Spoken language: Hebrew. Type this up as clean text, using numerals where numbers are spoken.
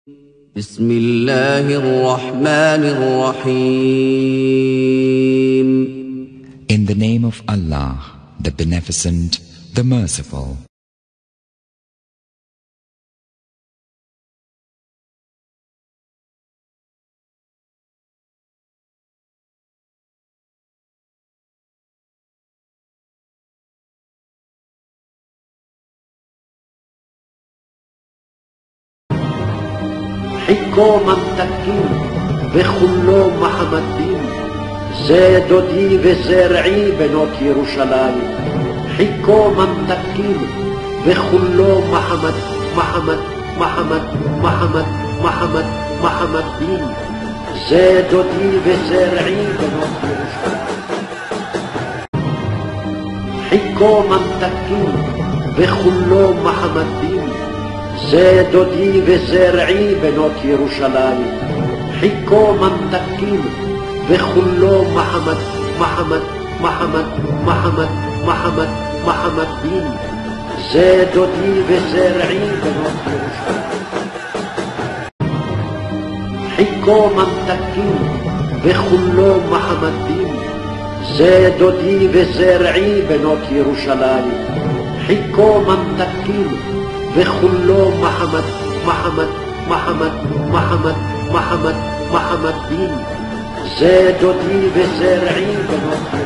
بسم الله الرحمن الرحيم. In the name of Allah, the Beneficent, the Merciful. חיכו ממתקים וחולו מחמדים, זה דודי וזרעי בנות ירושלים. חיכו ממתקים וחולו מחמדים, זה דודי וזרעי בנות ירושלים. חיכו ממתקים וחולו מחמדים, זה דודי וזרעי בנות ירושלים. חיכו ממתקים וחולו מחמדים, זה דודי וזרעי בנות ירושלים. חיכו ממתקים וחולו מחמדים, זה דודי וזרעי בנות ירושלים. חיכו ממתקים וחולו מחמדים, זה דודי וזרעי בנות ירושלים.